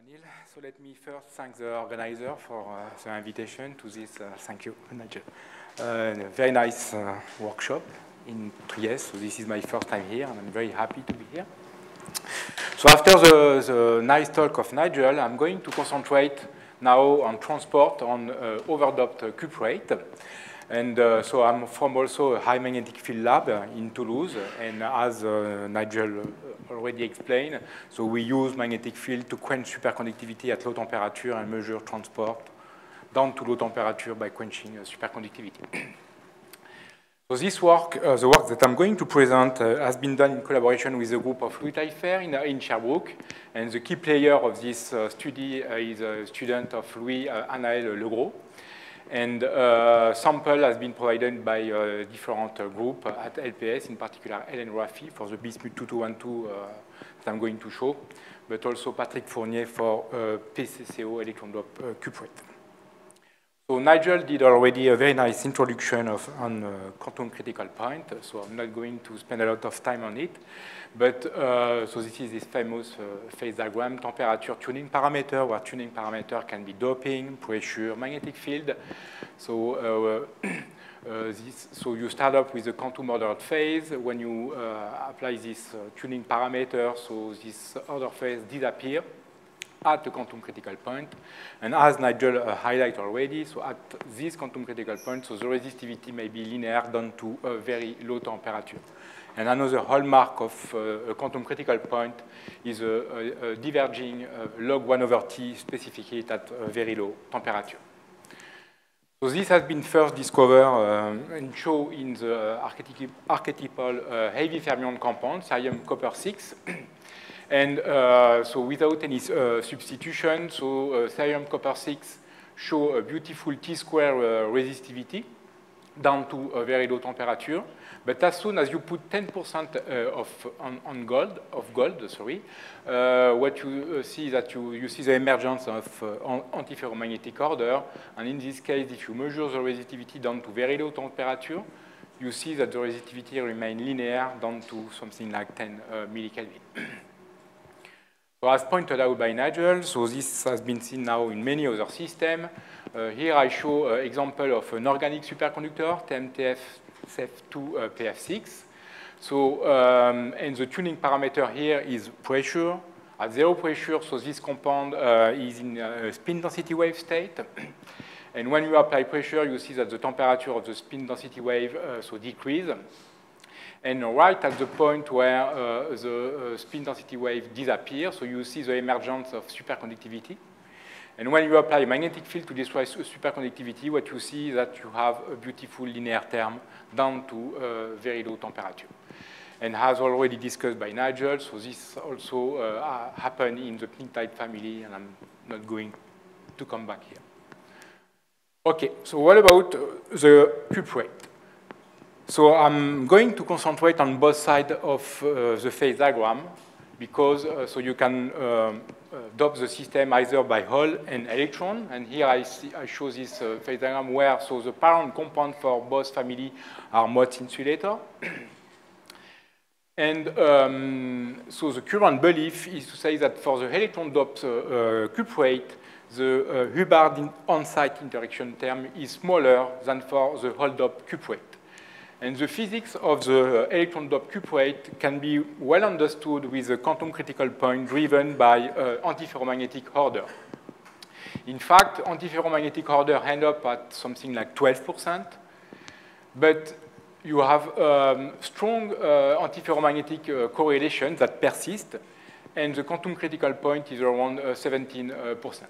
Neil. So let me first thank the organizer for the invitation to this. Thank you, Nigel. Very nice workshop in Trieste. So this is my first time here, and I'm very happy to be here. So after the nice talk of Nigel, I'm going to concentrate now on transport on overdoped cuprate. And so I'm from also a high magnetic field lab in Toulouse, and as Nigel already explained, so we use magnetic field to quench superconductivity at low temperature and measure transport down to low temperature by quenching superconductivity. So this work, the work that I'm going to present has been done in collaboration with a group of Louis Taillefer in Sherbrooke, and the key player of this study is a student of Louis, Anaël Legros. And sample has been provided by different groups at LPS, in particular Hélène Raffi for the bismuth 2212 that I'm going to show, but also Patrick Fournier for PCCO electron doped cuprate. So Nigel did already a very nice introduction on quantum critical point, so I'm not going to spend a lot of time on it. But so this is this famous phase diagram, temperature tuning parameter, where tuning parameter can be doping, pressure, magnetic field. So so you start up with the quantum ordered phase. When you apply this tuning parameter, so this order phase disappears at the quantum critical point. And as Nigel highlighted already, so at this quantum critical point, so the resistivity may be linear down to a very low temperature. And another hallmark of a quantum critical point is a diverging log 1/T specificity at a very low temperature. So this has been first discovered and shown in the archetypal heavy fermion compound, cerium copper 6. And so without any substitution, so cerium copper 6 show a beautiful T-square resistivity down to a very low temperature. But as soon as you put 10% of gold, what you see is that you see the emergence of antiferromagnetic order. And in this case, if you measure the resistivity down to very low temperature, you see that the resistivity remains linear down to something like 10 millikelvin. So as pointed out by Nigel, so this has been seen now in many other systems. Here I show an example of an organic superconductor, TMTF2PF6. So, and the tuning parameter here is pressure. At zero pressure, so this compound is in a spin density wave state. And when you apply pressure, you see that the temperature of the spin density wave so decreases. And right at the point where the spin density wave disappears, so you see the emergence of superconductivity. And when you apply a magnetic field to destroy superconductivity, what you see is that you have a beautiful linear term down to very low temperature. And as already discussed by Nigel, so this also happened in the pnictide family, and I'm not going to come back here. Okay, so what about the cuprate? So I'm going to concentrate on both sides of the phase diagram because so you can dope the system either by hole and electron. And here I show this phase diagram where so the parent compound for both families are MOTS insulator. And so the current belief is to say that for the electron doped cuprate, the Hubbard on-site interaction term is smaller than for the hole doped cuprate. And the physics of the electron doped cuprate can be well understood with a quantum critical point driven by antiferromagnetic order. In fact, antiferromagnetic order end up at something like 12%, but you have strong antiferromagnetic correlation that persist, and the quantum critical point is around 17%.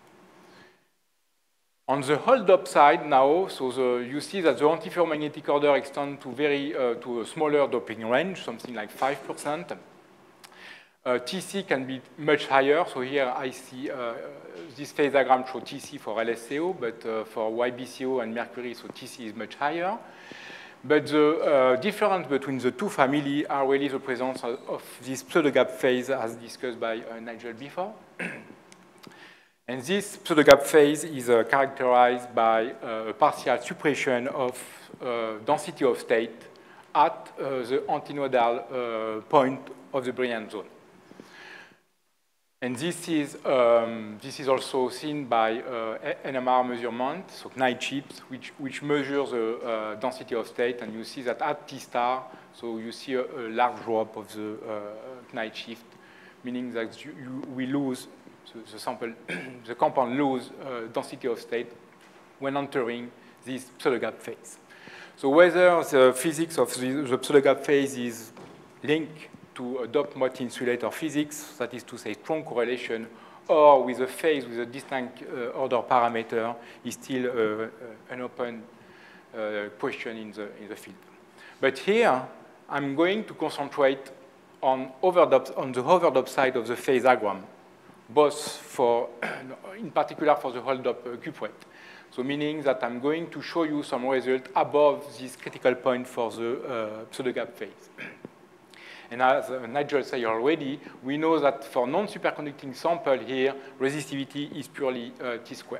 On the hole-doped side now, so you see that the antiferromagnetic order extends to to a smaller doping range, something like 5%. TC can be much higher. So here I see this phase diagram shows TC for LSCO, but for YBCO and Mercury, so TC is much higher. But the difference between the two families are really the presence of this pseudogap phase as discussed by Nigel before. And this pseudogap phase is characterized by a partial suppression of density of state at the antinodal point of the Brillouin zone. And this is also seen by NMR measurement, so Knight chips, which measures the density of state, and you see that at T star, so you see a large drop of the Knight shift, meaning that we lose the sample, the compound lose density of state when entering this pseudogap phase. So whether the physics of the pseudogap phase is linked to a dot-mot insulator physics, that is to say strong correlation, or with a phase with a distinct order parameter, is still an open question in the field. But here, I'm going to concentrate on the overdub side of the phase diagram, both for, in particular for the hold-up cuprate. So meaning that I'm going to show you some result above this critical point for the pseudogap phase. And as Nigel said already, we know that for non-superconducting sample here, resistivity is purely T-squared.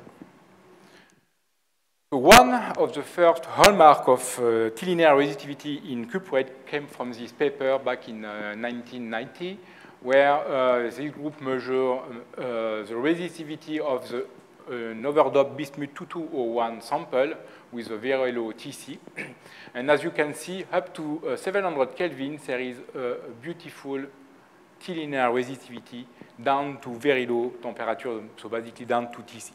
So one of the first hallmark of T-linear resistivity in cuprate came from this paper back in 1990, where this group measured the resistivity of the overdub bismuth 2201 sample with a very low TC. And as you can see, up to 700 Kelvin, there is a beautiful T-linear resistivity down to very low temperature, so basically down to TC.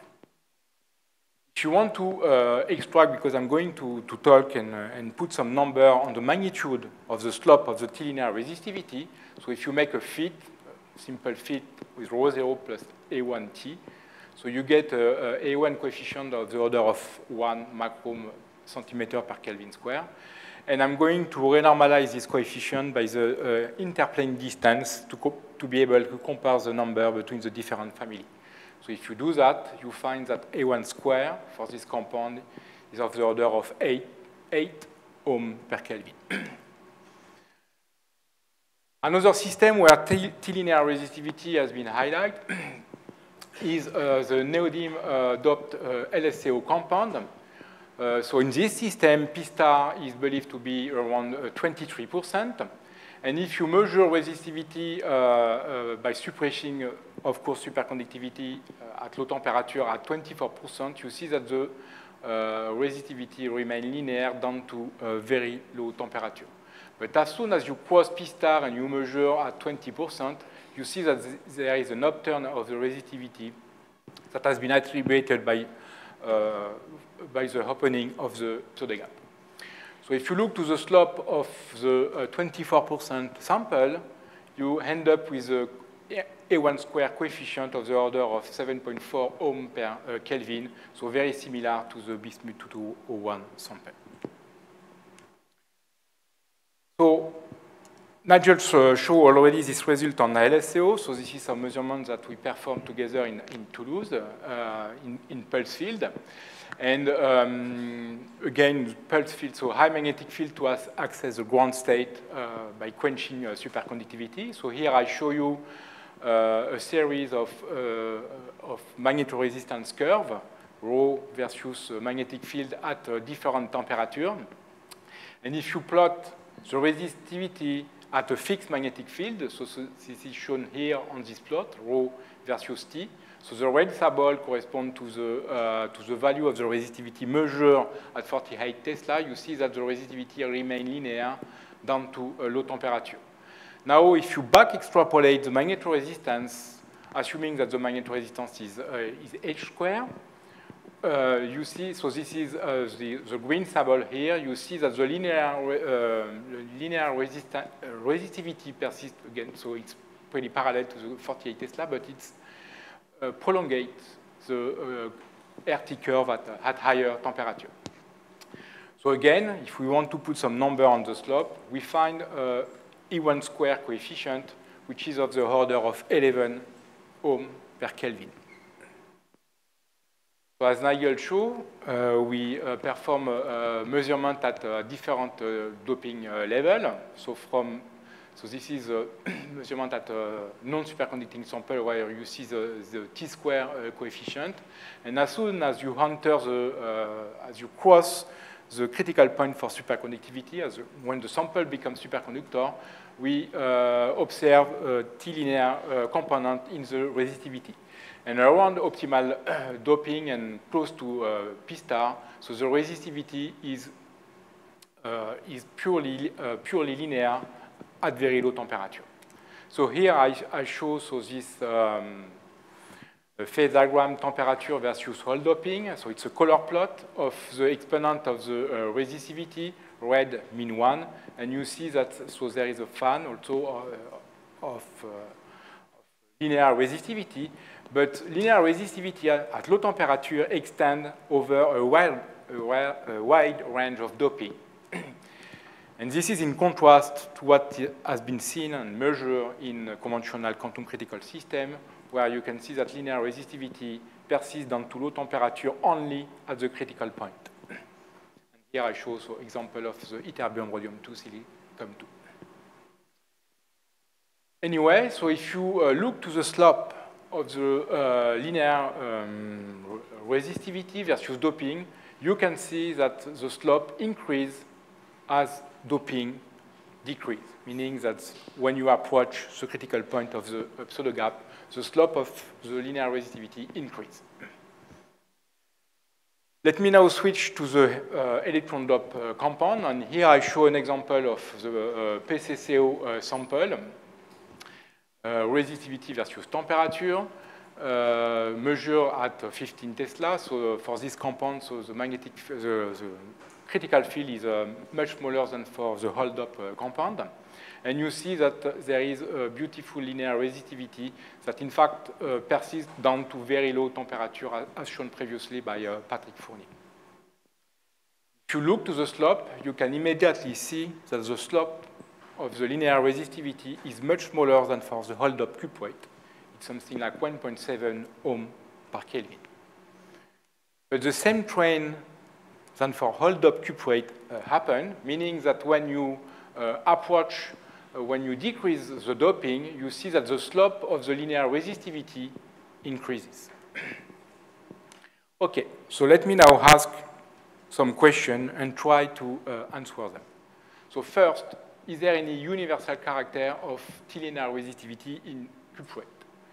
If you want to extract, because I'm going to talk and put some number on the magnitude of the slope of the T-linear resistivity, so if you make a fit, simple fit with rho 0 plus A1T, so you get a A1 coefficient of the order of 1 micron centimeter per Kelvin square. And I'm going to renormalize this coefficient by the interplane distance to be able to compare the number between the different families. So if you do that, you find that A1 square for this compound is of the order of 8 ohm per Kelvin. Another system where T-linear resistivity has been highlighted is the neodymium doped LSCO compound. So in this system, P star is believed to be around 23%. And if you measure resistivity by suppressing, of course, superconductivity at low temperature at 24%, you see that the resistivity remains linear down to very low temperature. But as soon as you cross P star and you measure at 20%, you see that there is an upturn of the resistivity that has been attributed by the opening of the pseudogap. So if you look to the slope of the 24% sample, you end up with a A1 square coefficient of the order of 7.4 ohm per Kelvin, so very similar to the bismuth 2201 sample. So Nigel showed already this result on LSCO, so this is some measurements that we performed together in Toulouse in pulse field. And again, pulse field, so high magnetic field to access the ground state by quenching superconductivity. So here I show you a series of magnetoresistance curve, rho versus magnetic field at a different temperature. And if you plot the resistivity at a fixed magnetic field, so this is shown here on this plot, rho versus T. So the red sable corresponds to the value of the resistivity measured at 48 Tesla. You see that the resistivity remains linear down to a low temperature. Now, if you back extrapolate the magnetoresistance, assuming that the magnetoresistance is H square, you see, so this is the green sable here. You see that the linear resistivity persists again, so it's pretty parallel to the 48 Tesla, but it's prolongate the RT curve at higher temperature. So again, if we want to put some number on the slope, we find E1 square coefficient, which is of the order of 11 ohm per Kelvin. So as Nigel showed, we perform a measurement at different doping level. So this is a measurement at a non-superconducting sample where you see the T-square coefficient. And as soon as you enter as you cross the critical point for superconductivity. When the sample becomes superconductor, we observe a T-linear component in the resistivity. And around optimal doping and close to P star, so the resistivity is purely linear at very low temperature. So here I show this phase diagram temperature versus hole doping. So it's a color plot of the exponent of the resistivity, red mean 1, and you see that so there is a fan also of linear resistivity, but linear resistivity at low temperature extends over a wide range of doping. And this is in contrast to what has been seen and measured in a conventional quantum critical system, where you can see that linear resistivity persists down to low temperature only at the critical point. And here I show an example of the ytterbium rhodium-2 silicon 2. Anyway, so if you look to the slope of the linear resistivity versus doping, you can see that the slope increases as doping decreases, meaning that when you approach the critical point of the pseudo gap, the slope of the linear resistivity increases. Let me now switch to the electron doped compound, and here I show an example of the PCCO sample, resistivity versus temperature, measured at 15 Tesla. So for this compound, so the critical field is much smaller than for the hole-doped compound. And you see that there is a beautiful linear resistivity that, in fact, persists down to very low temperature, as shown previously by Patrick Fournier. If you look to the slope, you can immediately see that the slope of the linear resistivity is much smaller than for the hole-doped cuprate. It's something like 1.7 ohm per Kelvin. But the same trend than for hole-doped cuprate happen, meaning that when you when you decrease the doping, you see that the slope of the linear resistivity increases. Okay, so let me now ask some questions and try to answer them. So first, is there any universal character of T-linear resistivity in cuprate?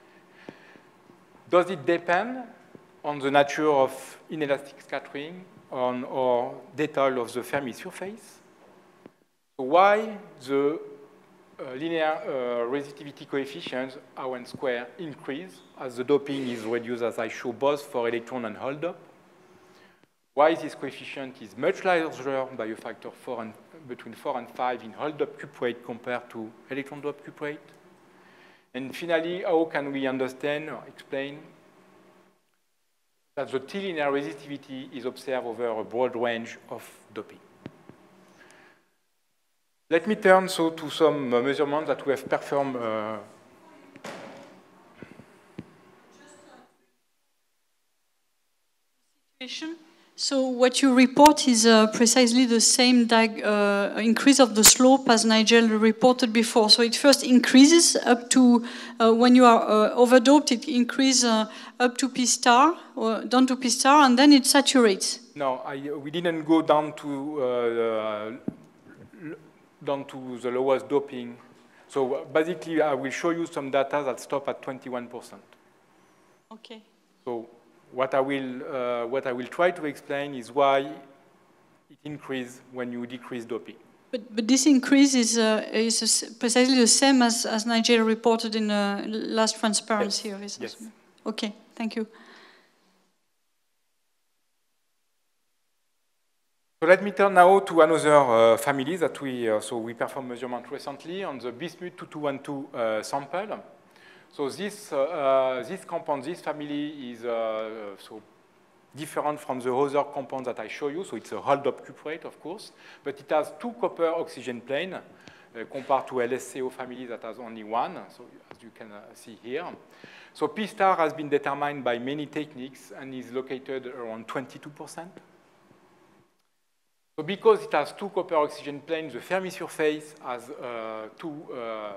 Does it depend on the nature of inelastic scattering or detail of the Fermi surface? So why the linear resistivity coefficients R1 square increase as the doping is reduced, as I show both for electron and hole dop? Why this coefficient is much larger by a factor between 4 and 5 in hole dop cuprate compared to electron dop cuprate? And finally, how can we understand or explain that the T-linear resistivity is observed over a broad range of doping? Let me turn so to some measurements that we have performed. So what you report is precisely the same increase of the slope as Nigel reported before. So it first increases up to, when you are overdoped, it increases up to P star, or down to P star, and then it saturates. No, we didn't go down to the lowest doping. So basically, I will show you some data that stop at 21%. Okay. So what I will try to explain is why it increases when you decrease doping. But this increase is precisely the same as Nigel reported in last transparency. Yes. Yes. Okay, thank you. So let me turn now to another family that we performed measurement recently on the bismuth 2212 sample. So this compound, this family is so different from the other compounds that I show you. So it's a hole-doped cuprate, of course, but it has 2 copper oxygen planes compared to LSCO family that has only 1. So as you can see here. So P star has been determined by many techniques and is located around 22%. So because it has 2 copper oxygen planes, the Fermi surface has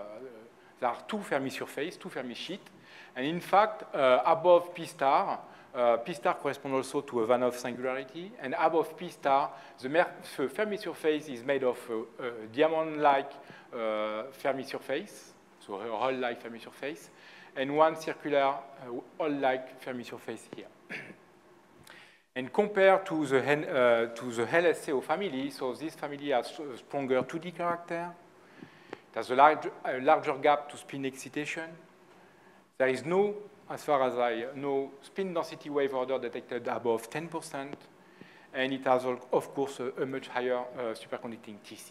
there are 2 Fermi surfaces, 2 Fermi sheets. And in fact, above P star, P star corresponds also to a Van'Hoff singularity, and above P star, the Fermi surface is made of a diamond-like Fermi surface, so a hole-like Fermi surface, and one circular hole-like Fermi surface here. And compared to the LSCO family, so this family has a stronger 2D character. It has a larger gap to spin excitation. There is no, as far as I know, spin density wave order detected above 10%, and it has, of course, a much higher superconducting TC.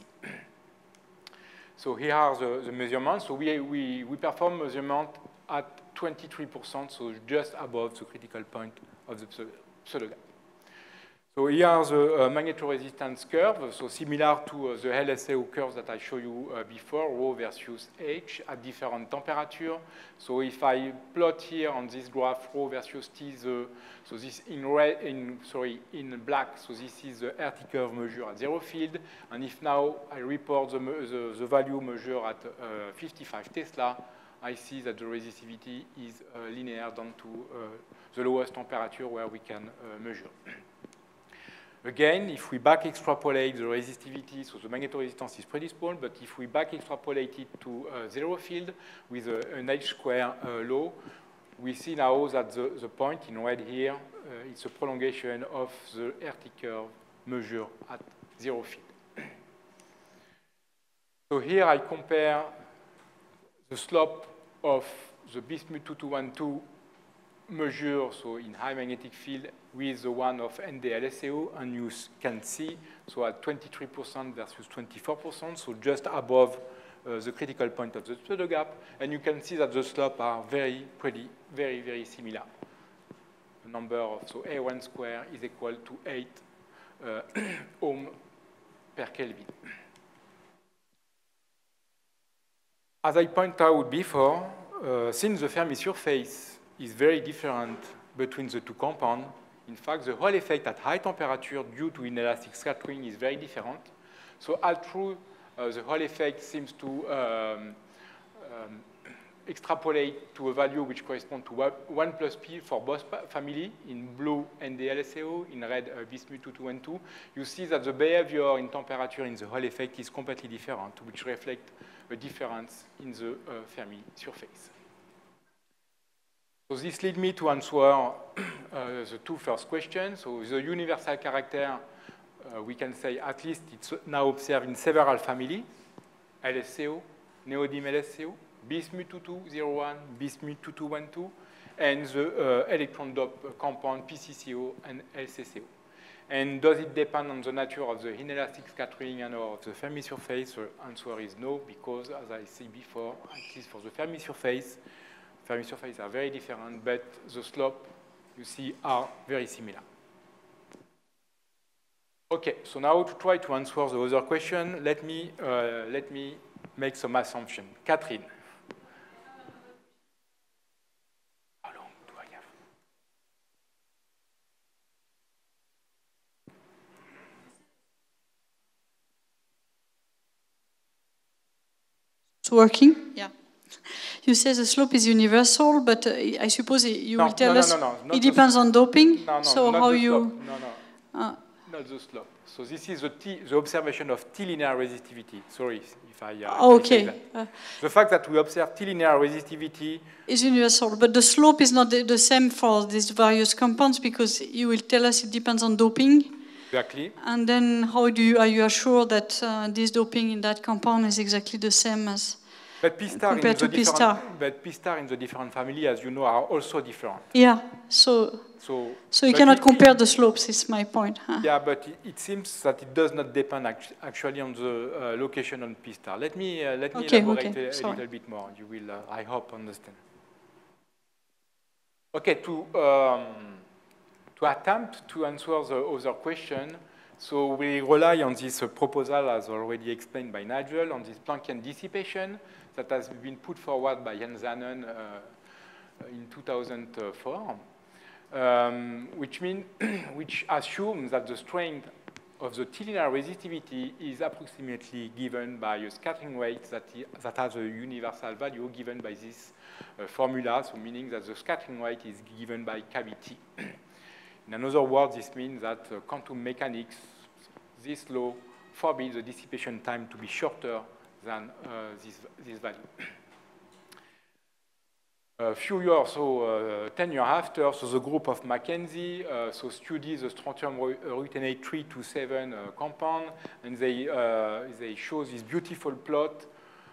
So here are the measurements. So we perform measurement at 23%, so just above the critical point of the pseudo gap. So here are the magnetoresistance curve, so similar to the LSAO curves that I showed you before, rho versus H at different temperature. So if I plot here on this graph rho versus T, so this in black, so this is the RT curve measure at 0 field, and if now I report the value measured at 55 Tesla, I see that the resistivity is linear down to the lowest temperature where we can measure. Again, if we back extrapolate the resistivity, so the magnetoresistance is pretty small, but if we back extrapolate it to 0 field with an H square law, we see now that the point in red here, it's a prolongation of the RT curve measured at 0 field. So here I compare the slope of the Bismuth 2212 measure, so in high magnetic field, with the one of ND-LSAO, and you can see, so at 23% versus 24%, so just above the critical point of the pseudo gap, and you can see that the slopes are very similar. The number of, so A1 square is equal to 8 ohm per Kelvin. As I pointed out before, since the Fermi surface is very different between the two compounds. In fact, the Hall effect at high temperature due to inelastic scattering is very different. So all through, the Hall effect seems to extrapolate to a value which corresponds to 1 plus P for both family, in blue ND-LSAO, in red Bismuth 2212. You see that the behavior in temperature in the Hall effect is completely different, which reflects a difference in the Fermi surface. So this leads me to answer the two first questions. So the universal character, we can say at least it's now observed in several families, LSCO, neodymium LSCO, Bismuth 2201, Bismuth 2212, and the electron doped compound PCCO and LCCO. And does it depend on the nature of the inelastic scattering and or of the Fermi surface? The answer is no, because as I said before, at least for the Fermi surfaces are very different, but the slope, you see, are very similar. Okay, so now to try to answer the other question, let me make some assumption. Catherine. How long do I have? It's working? Yeah. You say the slope is universal, but I suppose you will tell us it depends on doping. No, so how you? No, not the slope. So this is the observation of T-linear resistivity. Sorry if I. Okay. The fact that we observe T-linear resistivity is universal, but the slope is not the same for these various compounds because you will tell us it depends on doping. Exactly. And then how are you assured that this doping in that compound is exactly the same as? But P star in the different family, as you know, are also different. Yeah, so you cannot compare the slopes, is my point. Huh? Yeah, but it seems that it does not depend actually on the location on P star. Let me elaborate a little bit more. You will, I hope, understand. Okay, to attempt to answer the other question, so we rely on this proposal, as already explained by Nigel, on this Planckian dissipation that has been put forward by Jens Zanen in 2004, which assumes that the strength of the T linear resistivity is approximately given by a scattering rate that has a universal value given by this formula, so meaning that the scattering rate is given by KBT. In another words, this means that quantum mechanics, this law forbids the dissipation time to be shorter than this value. A few years, so 10 years after, so the group of Mackenzie so studied the strontium ruthenate 327 compound, and they show this beautiful plot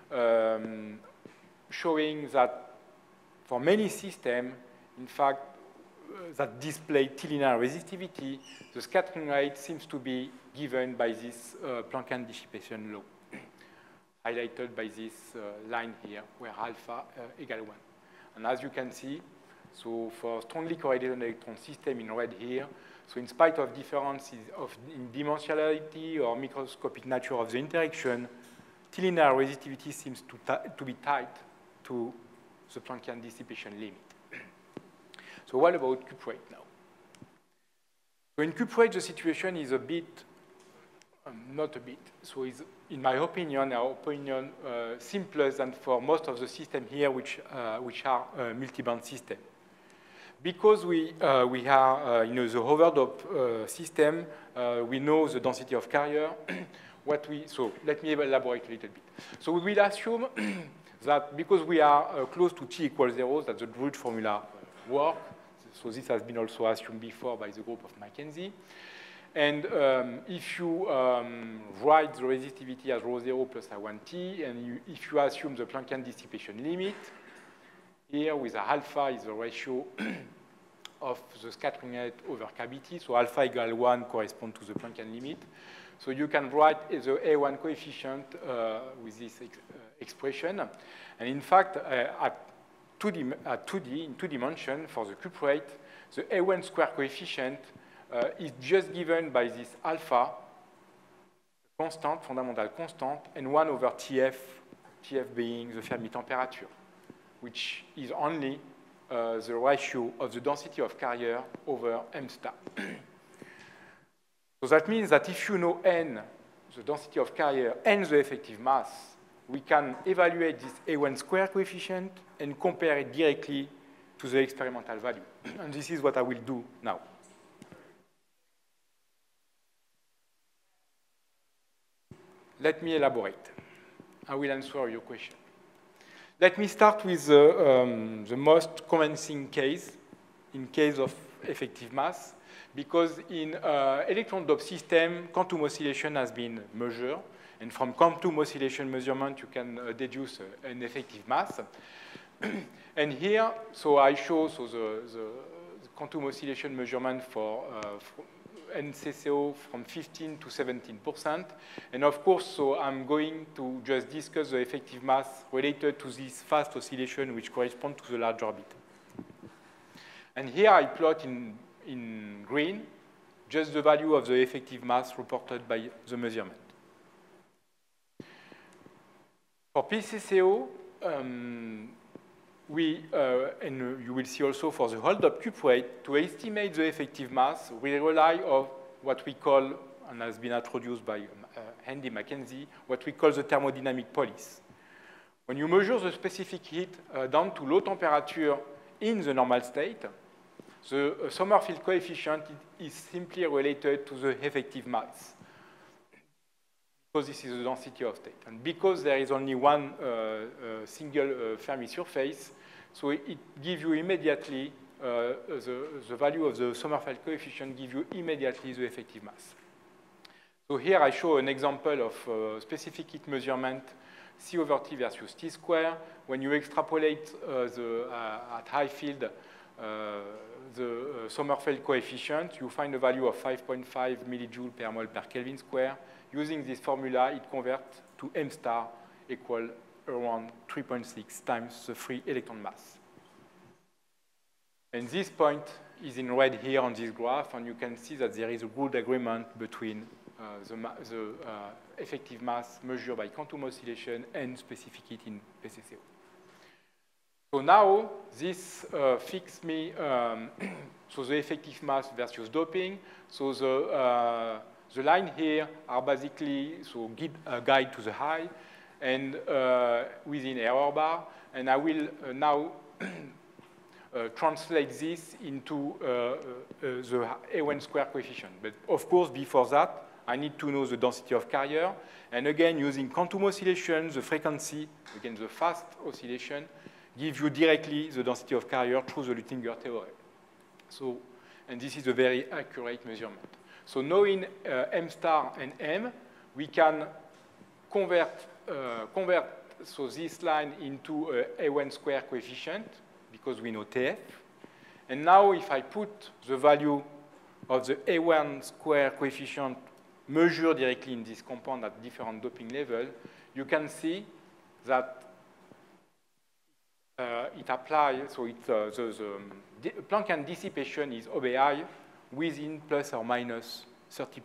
showing that for many systems, in fact, that display T-linear resistivity, the scattering rate seems to be given by this Planckian dissipation law, highlighted by this line here, where alpha equal 1. And as you can see, so for strongly correlated electron system in red here, so in spite of differences in dimensionality or microscopic nature of the interaction, T-linear resistivity seems to be tied to the Planckian dissipation limit. So what about cuprate now? So in cuprate, the situation is a bit, not a bit, so it's, in my opinion, simpler than for most of the systems here, which are multi-band systems. Because we are in the overdop system, we know the density of carrier. So let me elaborate a little bit. So we will assume that because we are close to t equals 0, that the Drude formula works. So this has been also assumed before by the group of Mackenzie. And if you write the resistivity as rho 0 plus I1t, and if you assume the Planckian dissipation limit, here with alpha is the ratio of the scattering rate over KBT, so alpha equal 1 corresponds to the Planckian limit. So you can write the A1 coefficient with this expression. And in fact, in 2 dimensions for the cuprate, the A1 square coefficient is just given by this alpha constant, fundamental constant, and 1 over TF, TF being the Fermi temperature, which is only the ratio of the density of carrier over m star. So that means that if you know n, the density of carrier, and the effective mass, we can evaluate this A1 square coefficient and compare it directly to the experimental value. And this is what I will do now. Let me elaborate. I will answer your question. Let me start with the most convincing case, in case of effective mass, because in electron doped system, quantum oscillation has been measured, and from quantum oscillation measurement, you can deduce an effective mass. And here, so I show the quantum oscillation measurement for NCCO from 15 to 17%. And of course, so I'm going to just discuss the effective mass related to this fast oscillation, which correspond to the large orbit. And here I plot in green just the value of the effective mass reported by the measurement. For PCCO, and you will see also for the hold-up cuprate, to estimate the effective mass, we rely on what we call, and has been introduced by Andy Mackenzie, what we call the thermodynamic police. When you measure the specific heat down to low temperature in the normal state, the Sommerfeld coefficient is simply related to the effective mass, because this is the density of state. And because there is only one single Fermi surface, so it gives you immediately, the value of the Sommerfeld coefficient gives you immediately the effective mass. So here I show an example of specific heat measurement, C over T versus T square. When you extrapolate at high field, the Sommerfeld coefficient, you find a value of 5.5 millijoule per mole per Kelvin square. Using this formula, it converts to m star equal around 3.6 times the free electron mass. And this point is in red here on this graph, and you can see that there is a good agreement between the effective mass measured by quantum oscillation and specific heat in PCCO. So now this fixes me, so the effective mass versus doping. So The line here are basically guide to the high and within error bar. And I will now translate this into the A1 square coefficient. But of course, before that, I need to know the density of carrier. And again, using quantum oscillation, the frequency, again, the fast oscillation, gives you directly the density of carrier through the Luttinger theorem. So, and this is a very accurate measurement. So knowing M star and M, we can convert so this line into a A1 square coefficient because we know TF. And now if I put the value of the A1 square coefficient measured directly in this compound at different doping level, you can see that it applies, so the Planckian dissipation is OBI within plus or minus 30%.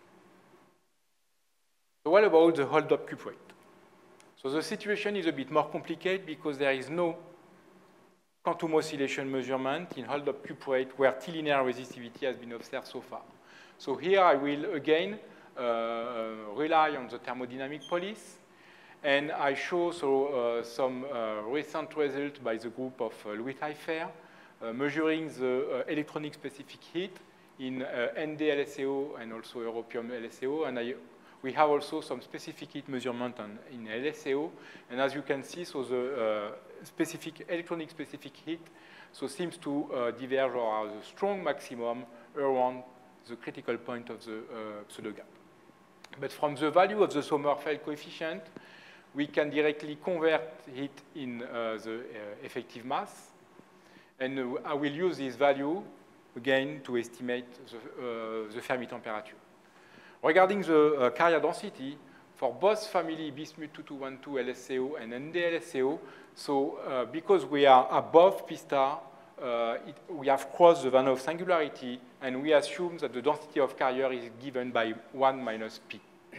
So what about the hold-up cuprate? So the situation is a bit more complicated because there is no quantum oscillation measurement in hold-up cuprate where T-linear resistivity has been observed so far. So here I will again rely on the thermodynamic police, and I show some recent results by the group of Louis Taillefer measuring the electronic specific heat in ND LSAO and also europium LSAO, and we have also some specific heat measurement in LSAO, and as you can see, so the electronic specific heat seems to diverge or has a strong maximum around the critical point of the pseudo gap. But from the value of the Sommerfeld coefficient, we can directly convert it in the effective mass, and I will use this value again to estimate the Fermi temperature. Regarding the carrier density, for both family bismuth 2212 LSAO and ND LSAO, so because we are above P star, we have crossed the Van Hoff singularity, and we assume that the density of carrier is given by 1 minus P.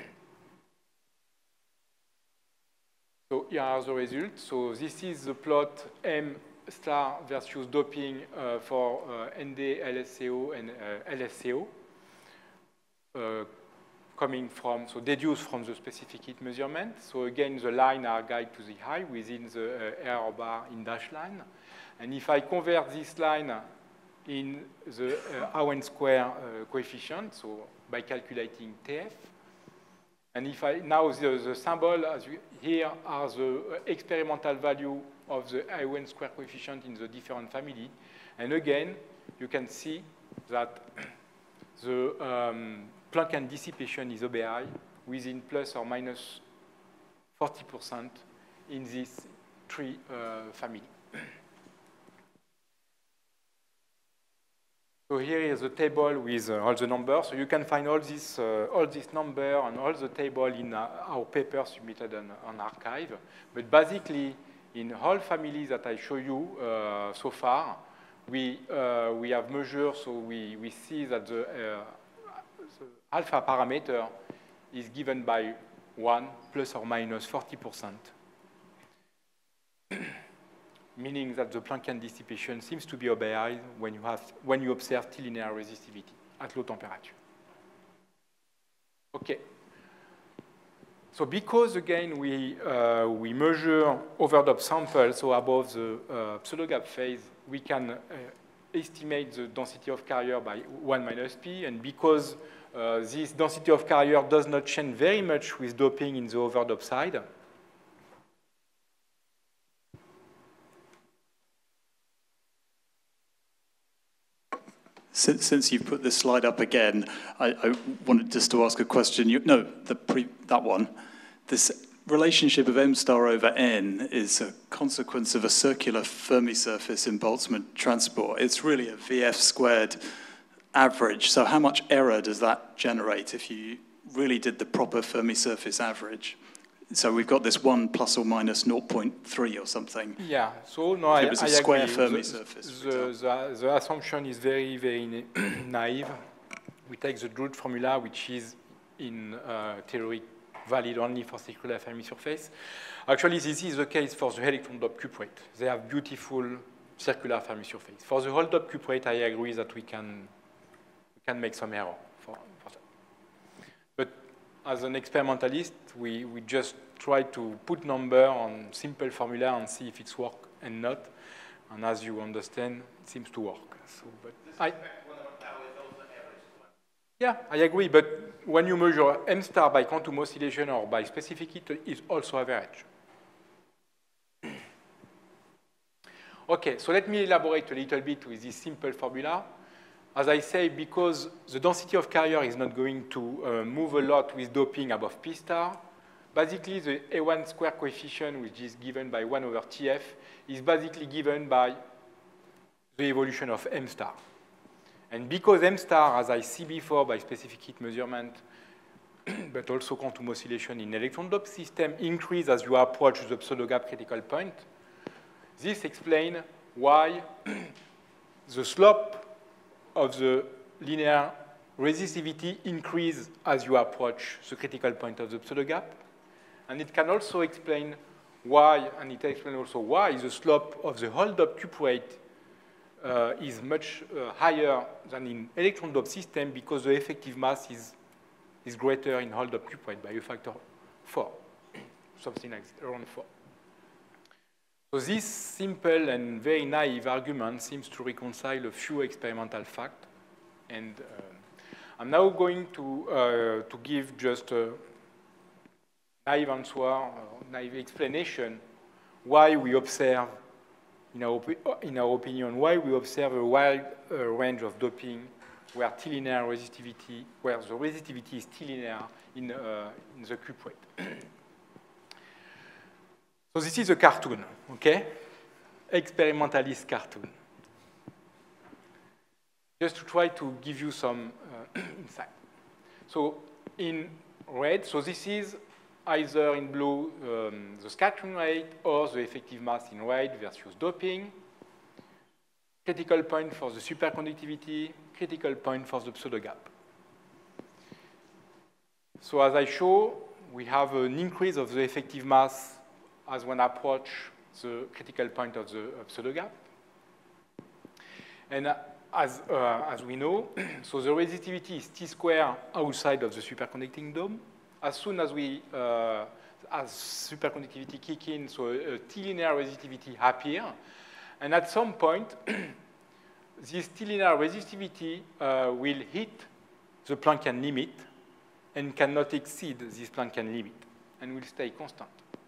So here are the results. So this is the plot M star versus doping for ND LSAO and LSAO. Coming from, so deduced from the specific heat measurement. So again, the line are guide to the high within the error bar in dash line. And if I convert this line in the A1 square coefficient, so by calculating TF, and if I, now the symbol, as here are the experimental value of the A1 square coefficient in the different family. And again, you can see that the Planckian dissipation is OBI within plus or minus 40% in these three family. So here is a table with all the numbers. So you can find all this number and all the table in our paper submitted on arXiv. But basically, in all families that I show you so far, we have measured, so we see that the alpha parameter is given by 1 plus or minus 40%, meaning that the Planckian dissipation seems to be OBI when you observe T-linear resistivity at low temperature. Okay. So because again we measure overdub samples, so above the pseudo gap phase, we can estimate the density of carrier by 1 minus P, and because this density of carrier does not change very much with doping in the overdub side. Since you've put this slide up again, I wanted just to ask a question. That one. This relationship of M star over N is a consequence of a circular Fermi surface in Boltzmann transport. It's really a VF squared average. So how much error does that generate if you really did the proper Fermi surface average? So we've got this 1 plus or minus 0.3 or something. Yeah, so no, I agree. Square Fermi surface. The assumption is very, very naive. We take the Drude formula, which is in theory valid only for circular Fermi surface. Actually, this is the case for the electron doped cuprate. They have beautiful circular Fermi surface. For the hold-up cuprate, I agree that we can make some error for that. as an experimentalist, we just try to put number on simple formula and see if it's work and not. And as you understand, it seems to work. So, but yeah, I agree. But when you measure M star by quantum oscillation or by specific heat, it's also average. Okay, so let me elaborate a little bit with this simple formula. As I say, because the density of carrier is not going to move a lot with doping above P star, basically the A1 square coefficient, which is given by 1 over TF, is basically given by the evolution of M star. And because M star, as I see before by specific heat measurement, but also quantum oscillation in electron doped system increase as you approach the pseudo-gap critical point, this explains why the slope of the linear resistivity increase as you approach the critical point of the pseudo-gap. And it can also explain why, and it explains also why the slope of the hole-doped cuprate is much higher than in electron-doped system because the effective mass is greater in hole-doped cuprate by a factor 4, something like around 4. So this simple and very naive argument seems to reconcile a few experimental facts. And I'm now going to give just a naive answer, naive explanation why we observe, in our opinion, why we observe a wide range of doping where T-linear resistivity, where the resistivity is T-linear in the cuprate. So this is a cartoon, okay? Experimentalist cartoon. Just to try to give you some insight. So in red, so this is either in blue the scattering rate or the effective mass in red versus doping. Critical point for the superconductivity, critical point for the pseudo-gap. So as I show, we have an increase of the effective mass as one approach the critical point of the pseudo-gap. And as we know, so the resistivity is T squared outside of the superconducting dome. As soon as as superconductivity kick in, so a T-linear resistivity appear. And at some point, this T-linear resistivity will hit the Planckian limit and cannot exceed this Planckian limit and will stay constant.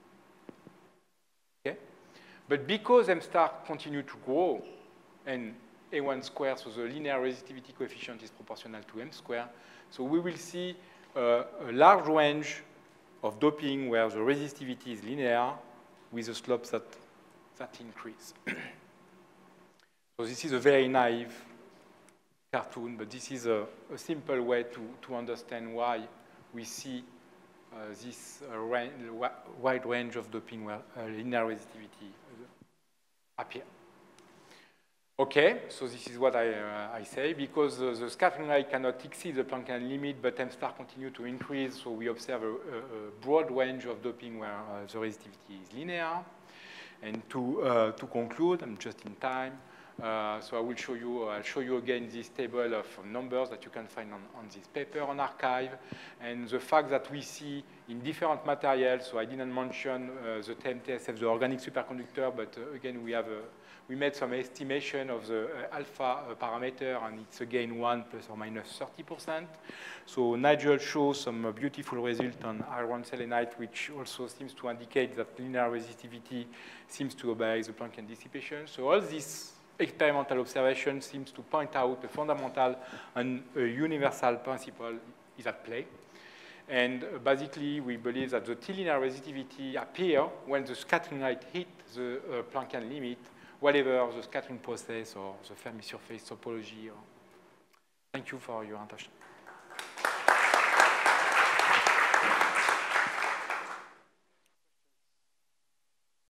Okay? But because M star continue to grow and A1 squared, so the linear resistivity coefficient is proportional to M squared, so we will see a large range of doping where the resistivity is linear with a slope that increase. So this is a very naive cartoon, but this is a simple way to understand why we see this wide range of doping where linear resistivity appear. Okay, so this is what I say. Because the scattering rate cannot exceed the Planckian limit, but M star continue to increase, so we observe a broad range of doping where the resistivity is linear. And to conclude, I'm just in time, so I'll show you again this table of numbers that you can find on this paper on arXiv, and the fact that we see in different materials, so I didn't mention the TMTSF, the organic superconductor, but again, we made some estimation of the alpha parameter, and it's again 1 plus or minus 30%. So Nigel shows some beautiful result on iron selenite, which also seems to indicate that linear resistivity seems to obey the Planckian dissipation. So all this experimental observation seems to point out a fundamental and a universal principle is at play. And basically, we believe that the T-linear resistivity appear when the scattering rate hit the Planckian limit, whatever the scattering process or the Fermi surface topology. Thank you for your attention.